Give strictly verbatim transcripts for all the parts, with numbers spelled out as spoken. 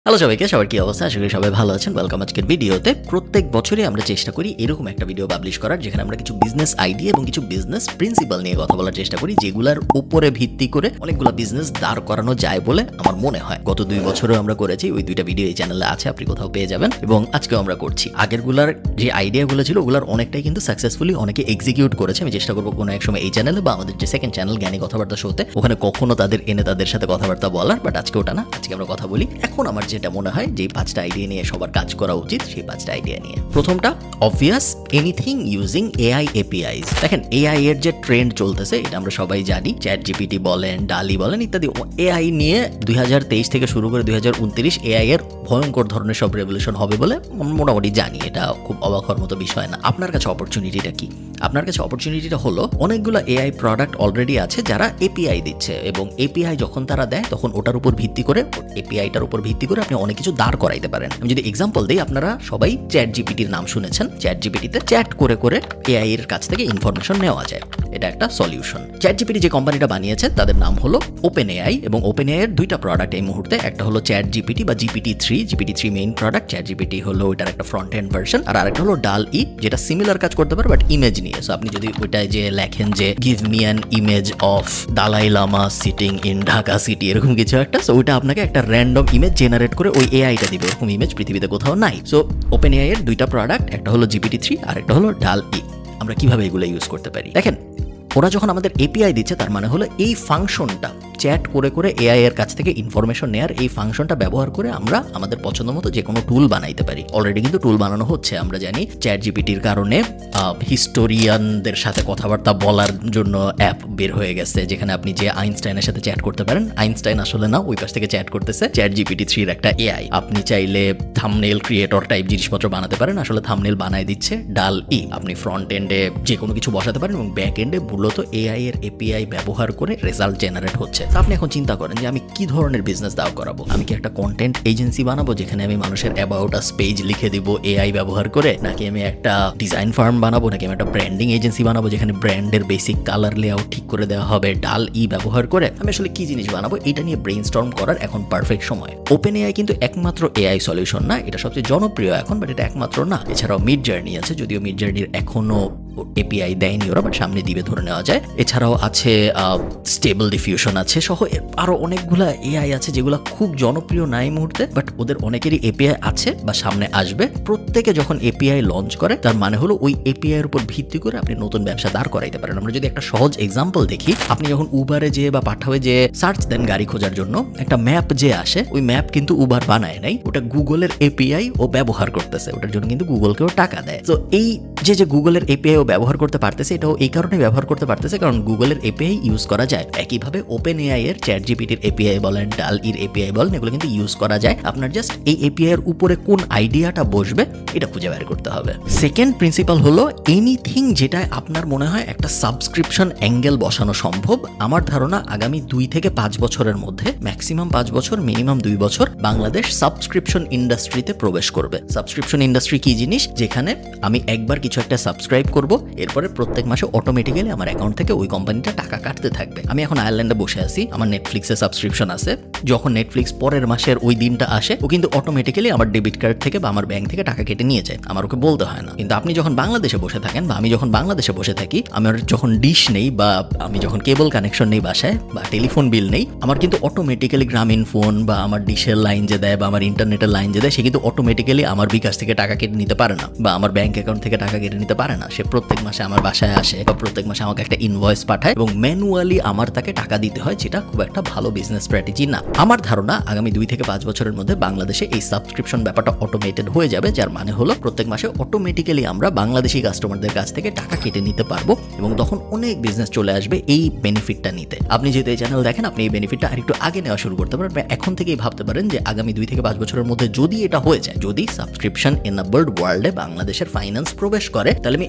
Hello সবাইকে, সবার কি অবস্থা? আশা করি সবাই ভালো আছেন। ওয়েলকাম আজকের ভিডিওতে। প্রত্যেক বছরই আমরা চেষ্টা করি এরকম একটা ভিডিও পাবলিশ করার, যেখানে আমরা কিছু বিজনেস আইডিয়া এবং কিছু বিজনেস প্রিন্সিপাল নিয়ে কথা বলার চেষ্টা করি, যেগুলোর উপরে ভিত্তি করে অনেকগুলো বিজনেস দাঁড় করানো যায় বলে আমার মনে হয়। গত দুই বছরেও আমরা করেছি, ওই দুইটা ভিডিও এই চ্যানেলে আছে, আপনি কোথাও পেয়ে যাবেন, এবং আজকেও আমরা করছি। আগেরগুলার যে আইডিয়াগুলো ছিল ওগুলোর অনেকটাই কিন্তু সাকসেসফুলি অনেকে এক্সিকিউট করেছে। আমি চেষ্টা করবো কোনো এক সময় এই চ্যানেলে বা আমাদের যে সেকেন্ড চ্যানেল জ্ঞানী কথাবার্তা শোতে, ওখানে কখনো তাদের এনে তাদের সাথে কথাবার্তা বলার, বাট আজকে ওটা না, আজকে আমরা কথা বলি এখন আমার যেটা মনে হয় যে পাঁচটা আইডিয়া নিয়ে সবার কাজ করা উচিত, সেই পাঁচটা আইডিয়া নিয়ে। প্রথমটা obvious, anything using AI APIs. দেখেন, এআই এর যে ট্রেন্ড চলতেছে এটা আমরা সবাই জানি। চ্যাট জিপিটি বলেন, ডালি বলেন ইত্যাদি, এআই নিয়ে দুই হাজার তেইশ থেকে শুরু করে দুই হাজার উনত্রিশ এআই এর ভয়ঙ্কর ধরনের সব রেভলিউশন হবে বলে মোটামুটি জানি। এটা খুব অবাক হওয়ার মতো বিষয় না। আপনার কাছে অপরচুনিটিটা কি? আপনার কাছে অপরচুনিটিটা হলো অনেকগুলো এআই প্রোডাক্ট অলরেডি আছে যারা এপিআই দিচ্ছে, এবং এপিআই যখন তারা দেয় তখন ওটার উপর ভিত্তি করে, এপিআইটার উপর ভিত্তি করে আপনি অনেক কিছু দাঁড় করাইতে পারেন। আমি যদি এক্সাম্পল দিই, আপনারা সবাই চ্যাট জিপিটির নাম শুনেছেন। চ্যাট জিপিটিতে চ্যাট করে করে এআই এর কাছ থেকে ইনফরমেশন নেওয়া যায়। এটা একটা সলিউশন। চ্যাট জিপিটি যে কোম্পানিটা বানিয়েছে তাদের নাম হলো ওপেন এআই, এবং ওপেন এআই এর দুইটা প্রোডাক্ট এই মুহূর্তে। একটা হলো চ্যাট জিপিটি বা GPT three. GPT three main product, chat GPT হলো ওইটার একটা ফ্রন্ট এন্ড ভার্সন, আর আরেকটা হলো ডাল ই, যেটা সিমিলার কাজ করতে পারে বাট ইমেজ নিয়ে। সো আপনি যদি ওইটায় যে লেখেন যে give me an image of Dalai Lama sitting in Dhaka city, এরকম কিছু একটা, সো ওইটা আপনাকে একটা র্যান্ডম ইমেজ জেনারেট করে ওই এআইটা দিবে। এরকম ইমেজ পৃথিবীতে কোথাও নাই। সো ওপেন এআই এর দুইটা প্রোডাক্ট, একটা হলো জিপিটি থ্রি আর একটা হলো ডাল ই। আমরা কিভাবে এগুলো ইউজ করতে পারি? দেখেন, ওরা যখন আমাদের এপিআই দিচ্ছে তার মানে হলো এই ফাংশনটা, চ্যাট করে করে এআই এর কাছ থেকে ইনফরমেশন নেওয়ার এই ফাংশনটা ব্যবহার করে আমরা আমাদের পছন্দ মতো যে কোনো টুল বানাইতে পারি। অলরেডি কিন্তু টুল বানানো হচ্ছে। আমরা জানি চ্যাট জিপিটির কারণে হিস্টোরিয়ানদের সাথে কথাবার্তা বলার জন্য অ্যাপ বের হয়ে গেছে, যেখানে আপনি যে আইনস্টাইনের সাথে চ্যাট করতে পারেন। আইনস্টাইন আসলে না, ওই পাশ থেকে চ্যাট করতেছে চ্যাট জিপিটি থ্রির একটা এআই। আপনি চাইলে থাম্বনেল ক্রিয়েটর টাইপ জিনিসপত্র বানাতে পারেন, আসলে থাম্বনেল বানায় দিচ্ছে ডাল ই। আপনি ফ্রন্ট এন্ডে যে কোনো কিছু বসাতে পারেন এবং ব্যাক এন্ডে মূলত এআই এর এপিআই ব্যবহার করে রেজাল্ট জেনারেট হচ্ছে। আপনি এখন চিন্তা করেন যে আমি কি ধরনের বিজনেস দাও করাবো। আমি কি একটা কন্টেন্ট এজেন্সি বানাবো যেখানে আমি মানুষের অ্যাবাউট আস পেজ লিখে দিব এআই ব্যবহার করে, নাকি আমি একটা ডিজাইন ফার্ম বানাবো, নাকি আমি একটা ব্র্যান্ডিং এজেন্সি বানাবো যেখানে ব্র্যান্ডের বেসিক কালার লেআউট ঠিক করে দেওয়া হবে ডাল ই ব্যবহার করে? আমি আসলে কি জিনিস বানাবো, এটা নিয়ে ব্রেইনস্টর্ম করার এখন পারফেক্ট সময়। ওপেন এআই কিন্তু একমাত্র এআই সলিউশন না, এটা সবচেয়ে জনপ্রিয় এখন, বাট এটা একমাত্র না। এছাড়াও মিড জার্নি আছে, যদিও মিড জার্নির এখনো এপিআই দেয়নি ওরা, বাট সামনে দিবে ধরে নেওয়া যায়। এছাড়াও আছে স্টেবল ডিফিউশন আছে, সহ আরো অনেকগুলা এআই আছে যেগুলো খুব জনপ্রিয় নাই মুহূর্তে, বাট ওদের অনেকেরই এপিআই আছে বা সামনে আসবে। প্রত্যেকে যখন এপিআই লঞ্চ করে তার মানে হলো ওই এপিআই এর উপর ভিত্তি করে আপনি নতুন ব্যবসা দাঁড় করাইতে পারেন। আমরা যদি একটা সহজ এক্সাম্পল দেখি, আপনি যখন উবারে যে বা পাঠাবে যে সার্চ দেন গাড়ি খোঁজার জন্য, একটা ম্যাপ যে আসে, ওই ম্যাপ কিন্তু উবার বানায় নাই, ওটা গুগলের এপিআই ও ব্যবহার করতেছে। ওটার জন্য কিন্তু গুগলকেও টাকা দেয়। তো এই যে যে গুগলের এপিআই ও ব্যবহার করতে পারতেছে, এটাও এই কারণে ব্যবহার করতে পারতেছে কারণ গুগলের এপিআই ইউজ করা যায়। একইভাবে ওপেন এআই এর চ্যাট জিপিটির এপিআই বলেন, ডাল ইর এপিআই বলেন, এগুলো কিন্তু ইউজ করা যায়। আপনার জাস্ট এই এপিআই এর উপরে কোন আইডিয়াটা বসবে এটা খুঁজে বের করতে হবে। সেকেন্ড প্রিন্সিপাল হলো এনিথিং যেটা আপনার মনে হয় একটা সাবস্ক্রিপশন অ্যাঙ্গেল বসানো সম্ভব। আমার ধারণা আগামী দুই থেকে পাঁচ বছরের মধ্যে, ম্যাক্সিমাম পাঁচ বছর, মিনিমাম দুই বছর, বাংলাদেশ সাবস্ক্রিপশন ইন্ডাস্ট্রিতে প্রবেশ করবে। সাবস্ক্রিপশন ইন্ডাস্ট্রি কি জিনিস? যেখানে আমি একবার কিছু একটা সাবস্ক্রাইব করব, এরপরে প্রত্যেক মাসে অটোমেটিক্যালি আমার অ্যাকাউন্ট থেকে ওই কোম্পানিটা টাকা কাটতে থাকবে। আমি এখন আয়ারল্যান্ডে বসে আছি, আমার নেটফ্লিক্সে সাবস্ক্রিপশন আছে। যখন নেটফ্লিক্স পরের মাসের ওই দিনটা আসে, ও কিন্তু অটোমেটিক্যালি আমার ডেবিট কার্ড থেকে বা আমার ব্যাংক থেকে টাকা কেটে নিয়ে যায়, আমার ওকে বলতে হয় না। কিন্তু আপনি যখন বাংলাদেশে বসে থাকেন বা আমি যখন বাংলাদেশে বসে থাকি, আমার যখন ডিশ নেই বা আমি যখন কেবল কানেকশন নেই বাসায় বা টেলিফোন বিল নেই, আমার কিন্তু অটোমেটিক্যালি গ্রামীণ ফোন বা আমার ডিশের লাইন যে দেয় বা আমার ইন্টারনেটের লাইন যে দেয়, সে কিন্তু অটোমেটিক্যালি আমার বিকাশ থেকে টাকা কেটে নিতে পারে না বা আমার ব্যাংক অ্যাকাউন্ট থেকে টাকা কেটে নিতে পারে না। সে প্রত্যেক মাসে আমার বাসায় আসে বা প্রত্যেক মাসে আমাকে একটা ইনভয়েস পাঠায় এবং ম্যানুয়ালি আমার তাকে টাকা দিতে হয়, যেটা খুব একটা ভালো বিজনেস স্ট্র্যাটেজি না। আমার ধারণা আগামী দুই থেকে পাঁচ বছরের মধ্যে বাংলাদেশে এই সাবস্ক্রিপশন ব্যাপারটা অটোমেটেড হয়ে যাবে, যার মানে হলো প্রত্যেক মাসে অটোমেটিক্যালি আমরা বাংলাদেশি কাস্টমারদের কাছ থেকে টাকা কেটে নিতে পারবো, এবং তখন অনেক বিজনেস চলে আসবে এই বেনিফিটটা নিতে। আপনি যেহেতু এই চ্যানেল দেখেন, আপনি এই বেনিফিটটা আরেকটু আগে নেওয়া শুরু করতে পারেন। এখন থেকেই ভাবতে পারেন যে আগামী দুই থেকে পাঁচ বছরের মধ্যে যদি এটা হয়ে যায়, যদি সাবস্ক্রিপশন এনাবল্ড ওয়ার্ল্ডে বাংলাদেশের ফাইন্যান্স প্রবেশ করে, তাহলে আমি এখনই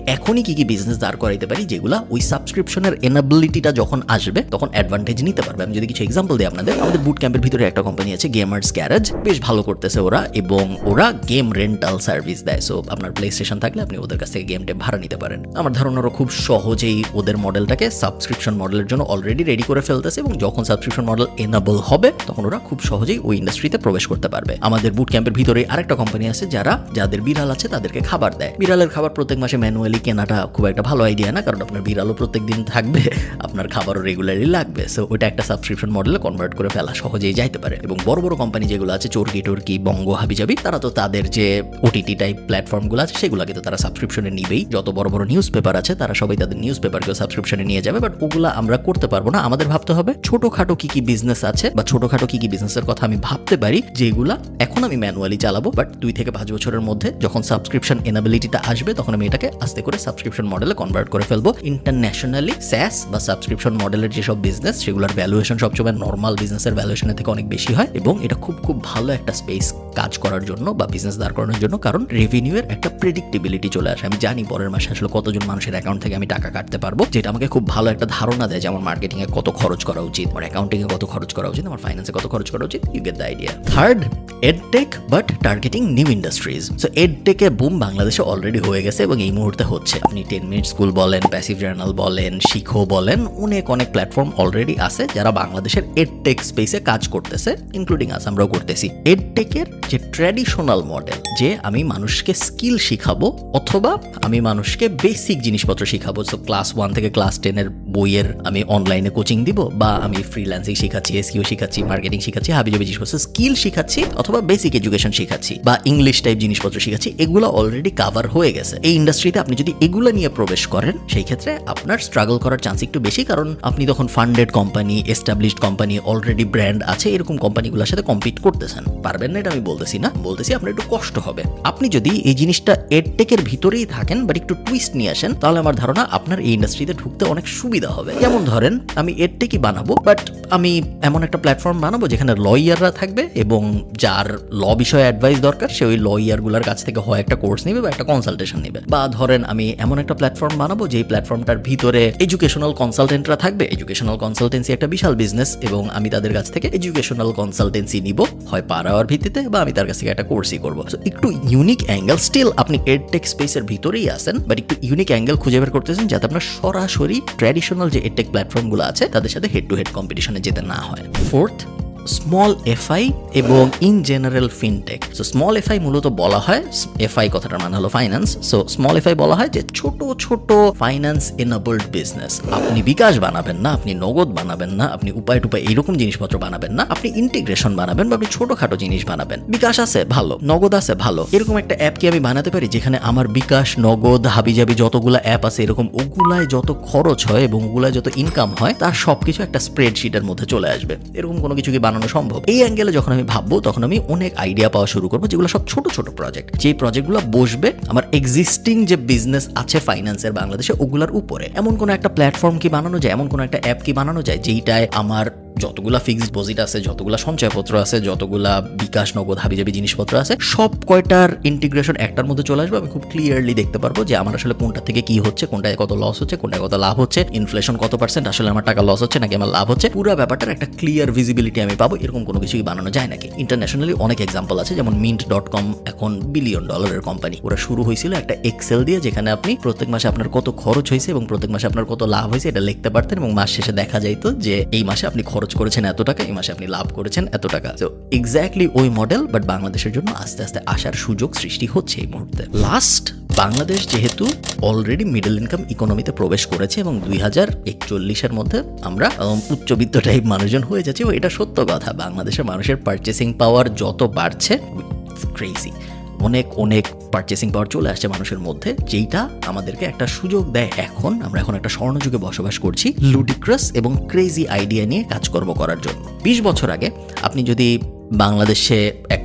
এখনই কি কি বিজনেস দাঁড় করাইতে পারি যেগুলা ওই সাবস্ক্রিপশনের এনাবিলিটিটা যখন আসবে তখন অ্যাডভান্টেজ নিতে পারবে। আমি যদি কিছু এক্সাম্পল দিই আপনাদের, আমাদের বুট ক্যাম্পের ভিতরে একটা কোম্পানি আছে গেমার্স গ্যারেজ, বেশ ভালো করতেছে ওরা, এবং ওরা গেম রেন্টাল সার্ভিস দেয়। সো আপনার প্লে স্টেশন থাকলে আপনি ওদের কাছ থেকে গেমটা ভাড়া নিতে পারেন। আমার ধারণা ওরা খুব সহজেই ওদের মডেলটাকে সাবস্ক্রিপশন মডেলের জন্য অলরেডি রেডি করে ফেলতেছে, এবং যখন সাবস্ক্রিপশন মডেল এনাবল হবে তখন ওরা খুব সহজেই ওই ইন্ডাস্ট্রিতে প্রবেশ করতে পারবে। আমাদের বুট ক্যাম্পের ভিতরে আরেকটা কোম্পানি আছে যারা যাদের বিড়াল আছে তাদেরকে খাবার দেয়। বিড়ালের খাবার প্রত্যেক মাসে ম্যানুয়ালি কেনাটা খুব একটা ভালো আইডিয়া না, কারণ আপনার বিড়ালও প্রত্যেক দিন থাকবে, আপনার খাবারও রেগুলারলি লাগবে। সো ওইটা একটা সাবস্ক্রিপশন মডেলে কনভার্ট করে ফেলা সহজেই যাইতে পারে। এবং বড় বড় কোম্পানি যেগুলো আছে, চরকি টর্কি, বঙ্গ, হাবিজাবি, তারা তো তাদের যে ওটিটি টাইপ প্ল্যাটফর্মগুলো আছে সেগুলোকে তো তারা সাবস্ক্রিপশনে নিবেই। যত বড় বড় নিউজ পেপার আছে তারা সবাই তাদের নিউজ পেপারকেও সাবস্ক্রিপশনে নিয়ে যাবে। বাট ওগুলা আমরা করতে পারবো না। আমাদের ভাবতে হবে ছোটখাটো কি কি বিজনেস আছে বা ছোটখাটো কি কি বিজনেসের কথা আমি ভাবতে পারি যেগুলা এখন আমি ম্যানুয়ালি চালাবো, বাট দুই থেকে পাঁচ বছরের মধ্যে যখন সাবস্ক্রিপশন এনাবিলিটিটা আসবে তখন আমি এটাকে আস্তে করে সাবস্ক্রিপশন মডেলে কনভার্ট করে ফেলবো। ইন্টারন্যাশনালি স্যাস বা সাবস্ক্রিপশন মডেলের যেসব বিজনেস সেগুলোর ভ্যালুয়েশন সবসময় নর্মাল বিজনেসের ভ্যালুয়েশনের থেকে অনেক বেশি হয়, এবং এটা খুব খুব ভালো একটা স্পেস কাজ করার জন্য বা বিজনেস দাঁড় করানোর জন্য, কারণ রেভিনিউ এর একটা প্রেডিক্টেবিলিটি চলে আসে। আমি জানি পরের মাসে আসলে কতজন মানুষের অ্যাকাউন্ট থেকে আমি টাকা কাটতে পারবো, যেটা আমাকে খুব ভালো একটা ধারণা দেয় যে আমার মার্কেটিং এ কত খরচ করা উচিত, আমার অ্যাকাউন্টিং এ কত খরচ করা উচিত, আমার ফাইন্যান্সে কত খরচ করা উচিত। You get the idea. Third, edtech but targeting new industries. So এডটেকে বুম বাংলাদেশে অলরেডি হয়ে গেছে এবং এই মুহূর্তে হচ্ছে। আপনি টেন মিনিট স্কুল বলেন, প্যাসিভ জার্নাল বলেন, শিখো বলেন, অনেক অনেক প্ল্যাটফর্ম অলরেডি আছে যারা বাংলাদেশের এডটেক স্পেসে কাজ করতেছে, ইনক্লুডিং আস, আমরাও করতেছি। এডটেকের যে ট্র্যাডিশনাল মডেল, যে আমি মানুষকে স্কিল শিখাবো অথবা আমি মানুষকে বেসিক জিনিসপত্র শিখাবো, সো ক্লাস ওয়ান থেকে ক্লাস টেনের বইয়ের আমি অনলাইনে কোচিং দিব, বা আমি ফ্রিল্যান্সিং শিখাচ্ছি, এসইও শিখাচ্ছি, মার্কেটিং শিখাচ্ছি, হাবিজাবি জিনিসপত্র স্কিল শিখাচ্ছি, অথবা বেসিক এডুকেশন শিখাচ্ছি, বা ইংলিশ টাইপ জিনিসপত্র শিখাচ্ছি, এগুলো অলরেডি কাভার হয়ে গেছে। এই ইন্ডাস্ট্রিতে আপনি যদি এগুলো নিয়ে প্রবেশ করেন সেই ক্ষেত্রে আপনার স্ট্রাগল করার চান্স একটু বেশি, কারণ আপনি তখন funded company, established company, already brand আছে, এরকম কোম্পানিগুলোর সাথে কম্পিট করতেছেন। পারবেন না এটা আমি বলতেছি না, বলতেছি আপনার একটু কষ্ট হবে। আপনি যদি এই জিনিসটা এডটেকের ভিতরেই থাকেন বাট একটু টুইস্ট নিয়ে আসেন, তাহলে আমার ধারণা আপনার এই ইন্ডাস্ট্রিতে ঢুকতে অনেক সুবিধা হবে। যেমন ধরেন আমি এডটেকই বানাবো, বাট আমি এমন একটা প্ল্যাটফর্ম বানাবো যেখানে লয়াররা থাকবে, এবং যার ল বিষয়ে অ্যাডভাইস দরকার সে ওই লয়ারগুলোর কাছ থেকে হয় একটা কোর্স নেবে বা একটা কনসালটেশন নেবে। বা ধরেন আমি এমন একটা প্ল্যাটফর্ম বানাবো যেই প্ল্যাটফর্মটার ভিতরে এডুকেশনাল কনসালটেন্টরা থাকবে। এডুকেশনাল কনসালটেন্সি একটা বিশাল বিজনেস, এবং আমি তাদের কাছ থেকে এডুকেশনাল কনসালটেন্সি নিব, হয় পার আওয়ার ভিত্তিতে বা আমি তার কাছ থেকে একটা কোর্সই করবো। সো একটু ইউনিক অ্যাঙ্গেল, স্টিল আপনি এডটেক স্পেসের ভিতরেই আছেন, বাট একটু ইউনিক অ্যাঙ্গেল খুঁজে বের করতেছেন যাতে আপনার সরাসরি ট্র্যাডিশনাল যে এডটেক প্ল্যাটফর্মগুলো আছে তাদের সাথে হেড টু হেড কম্পিটিশনে যেতে না হয়। ফোর্থ, স্মল এফআই এবং in general fintech. So small FI মূলত বলা হয়, এফআই কথাটার মানে হলো ফাইন্যান্স, সো স্মল এফআই বলা হয় যে ছোট ছোট ফাইন্যান্স এনাবলড বিজনেস। আপনি বিকাশ বানাবেন না, আপনি নগদ বানাবেন না, আপনি উপায় টুপায় এইরকম জিনিসপত্র বানাবেন না, আপনি ইন্টিগ্রেশন বানাবেন বা আপনি ছোটখাটো জিনিস বানাবেন। বিকাশ আছে ভালো, নগদ আছে ভালো, এরকম একটা অ্যাপ কি আমি বানাতে পারি যেখানে আমার বিকাশ, নগদ, হাবিজাবি যতগুলো অ্যাপ আছে এরকম ওগুলায় যত খরচ হয় এবং ওগুলায় যত ইনকাম হয় তার সবকিছু একটা স্প্রেডশিটের মধ্যে চলে আসবে। এরকম কোনো কিছু কি বানানো সম্ভব? এই অ্যাঙ্গেলে যখন আমি ভাববো তখন আমি অনেক আইডিয়া পাওয়া শুরু করবো, যেগুলো সব ছোট ছোট প্রজেক্ট, যে প্রজেক্টগুলো বসবে আমার এক্সিস্টিং যে বিজনেস আছে ফাইন্যান্সের বাংলাদেশে ওগুলার উপরে। এমন কোনো একটা প্ল্যাটফর্ম কি বানানো যায়, এমন কোনো একটা অ্যাপ কি বানানো যায় যেইটায় আমার যতগুলা ফিক্সড ডিপোজিট আছে, যতগুলা সঞ্চয়পত্র আছে, যতগুলা বিকাশ, নগদ, হাবিজাবি জিনিসপত্র আছে, সব কয়টার ইন্টিগ্রেশন একটার মধ্যে চলে আসবে। আমি খুব ক্লিয়ারলি দেখতে পারবো যে আমার আসলে কোনটা থেকে কি হচ্ছে, কোনটায় কত লস হচ্ছে, কোনটায় কত লাভ হচ্ছে, ইনফ্লেশন কত পার্সেন্ট, আসলে আমার টাকা লস হচ্ছে নাকি আমার লাভ হচ্ছে, পুরো ব্যাপারটার একটা ক্লিয়ার ভিজিবিলিটি আমি পাবো। এরকম কোনো কিছুই বানানো যায় নাকি? ইন্টারন্যাশনালি অনেক এক্সাম্পল আছে, যেমন মিন্ট ডট কম এখন বিলিয়ন ডলারের কোম্পানি। ওরা শুরু হয়েছিল একটা এক্সেল দিয়ে, যেখানে আপনি প্রত্যেক মাসে আপনার কত খরচ হয়েছে এবং প্রত্যেক মাসে আপনার কত লাভ হয়েছে এটা লিখতে পারতেন, এবং মাস শেষে দেখা যাইতো যে এই মাসে আপনি খরচ করেছেন এত টাকা, এই মাসে আপনি লাভ করেছেন এত টাকা। তো এক্স্যাক্টলি ওই মডেল, বাট বাংলাদেশের জন্য আস্তে আস্তে আসার সুযোগ সৃষ্টি হচ্ছে এই মুহূর্তে। লাস্ট, বাংলাদেশ যেহেতু অলরেডি মিডল ইনকাম ইকোনমিতে প্রবেশ করেছে এবং দুই হাজার একচল্লিশের মধ্যে আমরা উচ্চবিত্ত টাইপ মানুষজন হয়ে যাচ্ছি, এটা সত্য কথা। বাংলাদেশের মানুষের পারচেসিং পাওয়ার যত বাড়ছে, ক্রেজি, অনেক অনেক পারচেসিং পাওয়ার চলে আসছে মানুষের মধ্যে, যেইটা আমাদেরকে একটা সুযোগ দেয়। এখন আমরা এখন একটা স্বর্ণযুগে বসবাস করছি, লুডিক্রাস এবং ক্রেজি আইডিয়া নিয়ে কাজকর্ম করার জন্য। বিশ বছর আগে আপনি যদি বাংলাদেশে একটা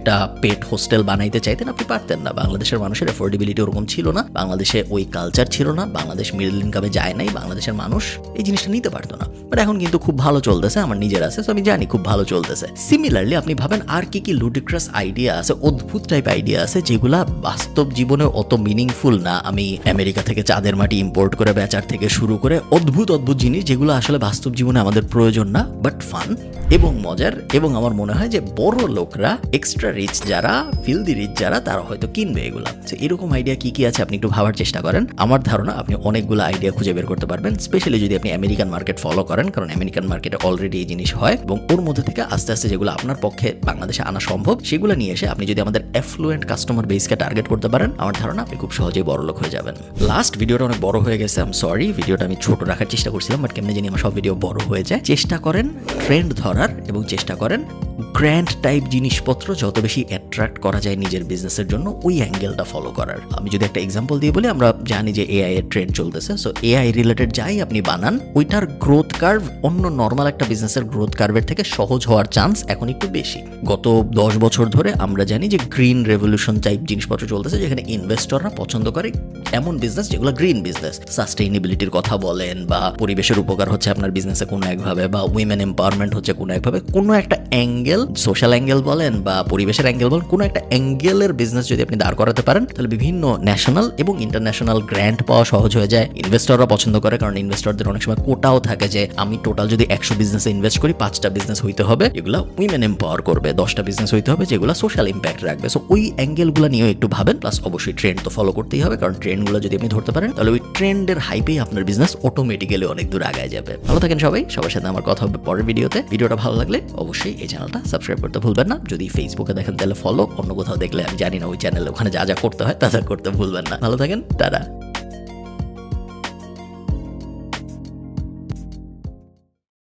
একটা পেট হোস্টেল বানাইতে চাইতেন, আপনি পারতেন না। বাংলাদেশের মানুষের অ্যাফোর্ডেবিলিটি ওরকম ছিল না, বাংলাদেশে ওই কালচার ছিল না, বাংলাদেশ মিডল ইনকামে যায় নাই, বাংলাদেশের মানুষ এই জিনিসটা নিতে পারতো না। বাট এখন কিন্তু খুব ভালো চলতেছে, আমার নিজের আছে, তো আমি জানি খুব ভালো চলতেছে। সিমিলারলি আপনি ভাবেন আর কি কি লুডিক্রাস আইডিয়া আছে, অদ্ভুত টাইপ আইডিয়া আছে যেগুলা বাস্তব জীবনে অত মিনিংফুল না। আমি আমেরিকা থেকে চাঁদের মাটি ইম্পোর্ট করে বেচার থেকে শুরু করে অদ্ভুত অদ্ভুত জিনিস যেগুলো আসলে বাস্তব জীবনে আমাদের প্রয়োজন না, বাট ফান এবং মজার। এবং আমার মনে হয় যে বড় লোকরা, এক্সট্রা রিচ যারা, ফিল্দি রিচ যারা, তারা হয়তো কিনবে এগুলা। তো এরকম আইডিয়া কি কি আছে আপনি একটু ভাবার চেষ্টা করেন। আমার ধারণা আপনি অনেকগুলো আইডিয়া খুঁজে বের করতে পারবেন, স্পেশালি যদি আপনি আমেরিকান মার্কেট ফলো করেন, কারণ আমেরিকান মার্কেটে অলরেডি এই জিনিস হয়। এবং ওর মধ্যে থেকে আস্তে আস্তে যেগুলো আপনার পক্ষে বাংলাদেশে আনা সম্ভব সেগুলো নিয়ে এসে আপনি যদি আমাদের অ্যাফ্লুয়েন্ট কাস্টমার বেসকে টার্গেট করতে পারেন, আমার ধারণা আপনি খুব সহজেই বড় লোক হয়ে যাবেন। লাস্ট ভিডিওটা অনেক বড় হয়ে গেছে, আই এম সরি। ভিডিওটা আমি ছোট রাখার চেষ্টা করছিলাম, বাট কেমনে জানি আমার সব ভিডিও বড় হয়ে যায়। চেষ্টা করেন ট্রেন্ড ধরার এবং চেষ্টা করেন গ্র্যান্ড টাইপ জিনিসপত্র যত বেশি অ্যাট্রাক্ট করা যায় নিজের বিজনেসের জন্য ওই অ্যাঙ্গেলটা ফলো করার। আমি যদি একটা এক্সাম্পল দিয়ে বলি, আমরা জানি যে এআই এর ট্রেন্ড চলতেছে, সো এআই রিলেটেড যাই আপনি বানান ওইটার গ্রোথ কার্ভ অন্য নর্মাল একটা বিজনেসের গ্রোথ কার্ভের থেকে সহজ হওয়ার চান্স এখন একটু বেশি। গত দশ বছর ধরে আমরা জানি যে গ্রিন রেভলিউশন টাইপ জিনিসপত্র চলতেছে, যেখানে ইনভেস্টররা পছন্দ করে এমন বিজনেস যেগুলো গ্রিন বিজনেস। সাস্টেইনেবিলিটির কথা বলেন, বা পরিবেশের উপকার হচ্ছে আপনার বিজনেসে কোনো একভাবে, বা উইমেন এম্পাওয়ারমেন্ট হচ্ছে কোনো একভাবে, কোনো একটা অ্যাঙ্গেল, সোশ্যাল অ্যাঙ্গেল বলেন বা পরিবেশের অ্যাঙ্গেল বলেন, কোনো একটা অ্যাঙ্গেলের বিজনেস যদি আপনি দাঁড় করাতে পারেন, তাহলে বিভিন্ন ন্যাশনাল এবং ইন্টারন্যাশনাল গ্র্যান্ট পাওয়া সহজ হয়ে যায়। ইনভেস্টররা পছন্দ করে, কারণ ইনভেস্টরদের অনেক সময় কোটাও থাকে যে আমি টোটাল যদি একশো বিজনেসে ইনভেস্ট করি, পাঁচটা বিজনেস হইতে হবে যেগুলো উইমেন এম্পাওয়ার করবে, দশটা বিজনেস হইতে হবে যেগুলো সোশ্যাল ইম্প্যাক্ট রাখবে। সো ওই অ্যাঙ্গেলগুলো নিয়েও একটু ভাবেন। প্লাস অবশ্যই ট্রেন্ড তো ফলো করতেই হবে, কারণ ট্রেন্ডগুলো যদি আপনি ধরতে পারেন তাহলে ওই ট্রেন্ডের হাইপেই আপনার বিজনেস অটোমেটিক্যালি অনেক দূর আগায় যাবে। ভালো থাকেন সবাই, সবার সাথে আমার কথা হবে পরের ভিডিওতে। ভিডিওটা ভালো লাগলে অবশ্যই এই চ্যানেলটা সাবস্ক্রাইব করতে ভুলবেন না। যদি ফেসবুকে দেখেন তাহলে ফলো, অন্য কোথাও দেখলে আমি জানি না ওই চ্যানেলে ওখানে যা যা করতে হয় তা যা করতে ভুলবেন না। ভালো থাকেন, টাটা।